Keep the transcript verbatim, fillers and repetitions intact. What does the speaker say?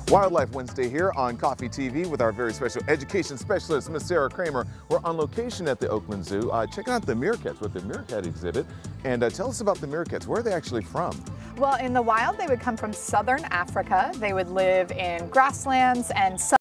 Wildlife Wednesday here on KOFY T V with our very special education specialist, Miss Sarah Cramer. We're on location at the Oakland Zoo, uh, checking out the meerkats with the meerkat exhibit. And uh, tell us about the meerkats. Where are they actually from? Well, in the wild, they would come from southern Africa. They would live in grasslands and